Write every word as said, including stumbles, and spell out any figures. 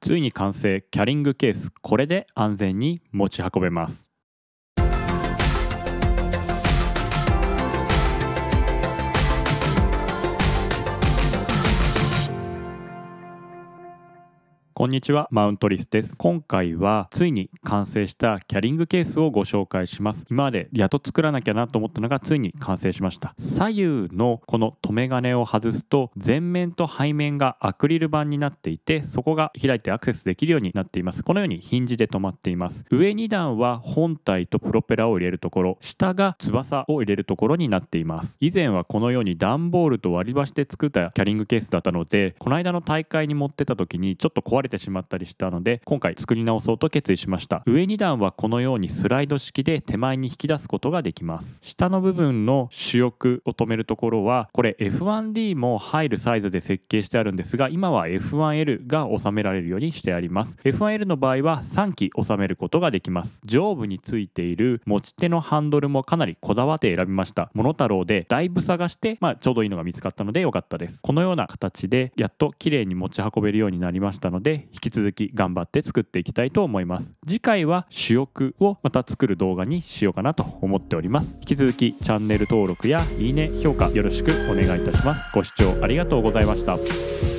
ついに完成キャリングケース。これで安全に持ち運べます。こんにちは、マウントリスです。今回はついに完成したキャリングケースをご紹介します。今までやっと作らなきゃなと思ったのがついに完成しました。左右のこの留め金を外すと前面と背面がアクリル板になっていて、そこが開いてアクセスできるようになっています。このようにヒンジで止まっています。上に段は本体とプロペラを入れるところ、下が翼を入れるところになっています。以前はこのように段ボールと割り箸で作ったキャリングケースだったので、この間の大会に持ってた時にちょっと壊れてしまったりしたので、今回作り直そうと決意しました。上に段はこのようにスライド式で手前に引き出すことができます。下の部分の主翼を止めるところはこれ エフワンディー も入るサイズで設計してあるんですが、今は エフワンエル が収められるようにしてあります。 エフワンエル の場合はさんき収めることができます。上部についている持ち手のハンドルもかなりこだわって選びました。モノタロウでだいぶ探して、まあ、ちょうどいいのが見つかったので良かったです。このような形でやっと綺麗に持ち運べるようになりましたので、引き続き頑張って作っていきたいと思います。次回は主翼をまた作る動画にしようかなと思っております。引き続きチャンネル登録やいいね、評価よろしくお願いいたします。ご視聴ありがとうございました。